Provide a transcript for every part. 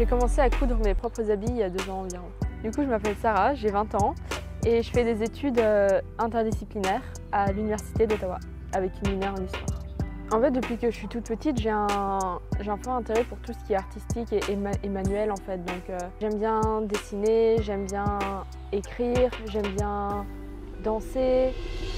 J'ai commencé à coudre mes propres habits il y a 2 ans environ. Du coup, je m'appelle Sarah, j'ai 20 ans et je fais des études interdisciplinaires à l'Université d'Ottawa avec une mineure en histoire. En fait, depuis que je suis toute petite, j'ai un fort intérêt pour tout ce qui est artistique et manuel en fait. Donc j'aime bien dessiner, j'aime bien écrire, j'aime bien danser.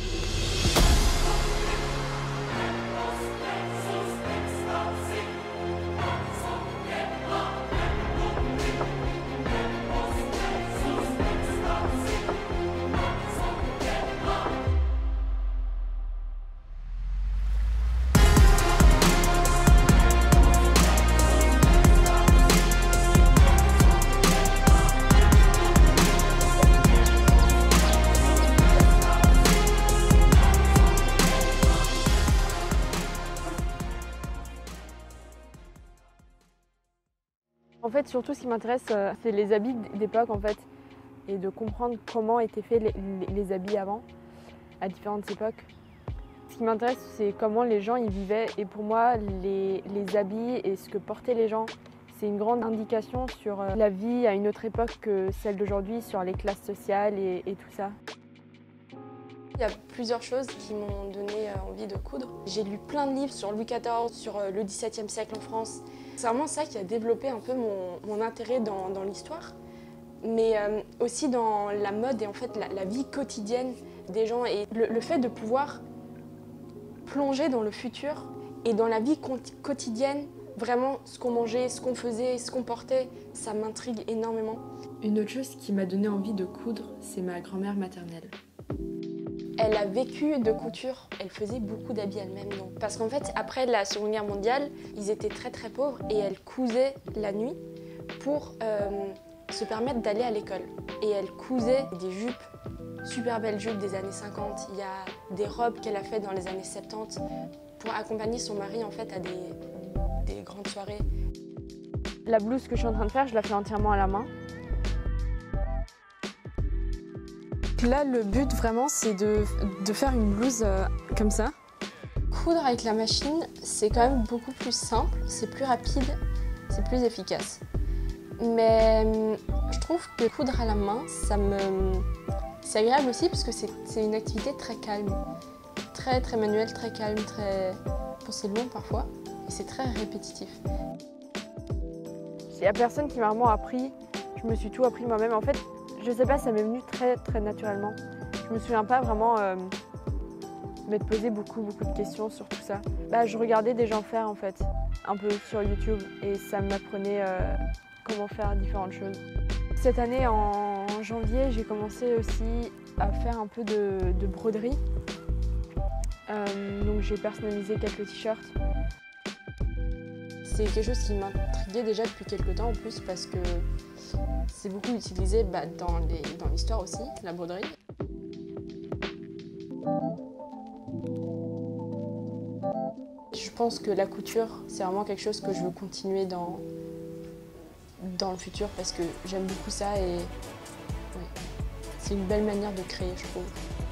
En fait, surtout ce qui m'intéresse, c'est les habits d'époque en fait, et de comprendre comment étaient faits les habits avant, à différentes époques. Ce qui m'intéresse, c'est comment les gens y vivaient, et pour moi, les habits et ce que portaient les gens, c'est une grande indication sur la vie à une autre époque que celle d'aujourd'hui, sur les classes sociales et tout ça. Il y a plusieurs choses qui m'ont donné envie de coudre. J'ai lu plein de livres sur Louis XIV, sur le XVIIe siècle en France. C'est vraiment ça qui a développé un peu mon intérêt dans l'histoire, mais aussi dans la mode et en fait la vie quotidienne des gens. Et le fait de pouvoir plonger dans le futur et dans la vie quotidienne, vraiment ce qu'on mangeait, ce qu'on faisait, ce qu'on portait, ça m'intrigue énormément. Une autre chose qui m'a donné envie de coudre, c'est ma grand-mère maternelle. Elle a vécu de couture, elle faisait beaucoup d'habits elle-même. Parce qu'en fait, après la Seconde Guerre mondiale, ils étaient très très pauvres et elle cousait la nuit pour se permettre d'aller à l'école. Et elle cousait des jupes, super belles jupes des années 50. Il y a des robes qu'elle a faites dans les années 70 pour accompagner son mari en fait à des grandes soirées. La blouse que je suis en train de faire, je la fais entièrement à la main. Là, le but vraiment, c'est de faire une blouse comme ça. Coudre avec la machine, c'est quand même beaucoup plus simple, c'est plus rapide, c'est plus efficace. Mais je trouve que coudre à la main, c'est agréable aussi parce que c'est une activité très calme, très manuelle, très calme, c'est long parfois et c'est très répétitif. Il n'y a personne qui m'a vraiment appris, je me suis tout appris moi-même. En fait, je sais pas, ça m'est venu très naturellement. Je me souviens pas vraiment m'être posé beaucoup de questions sur tout ça. Je regardais des gens faire en fait, un peu sur YouTube, et ça m'apprenait comment faire différentes choses. Cette année, en janvier, j'ai commencé aussi à faire un peu de broderie. Donc j'ai personnalisé quelques t-shirts. C'est quelque chose qui m'intriguait déjà depuis quelques temps en plus parce que c'est beaucoup utilisé dans l'histoire aussi, la broderie. Je pense que la couture, c'est vraiment quelque chose que je veux continuer dans le futur parce que j'aime beaucoup ça et ouais, c'est une belle manière de créer, je trouve.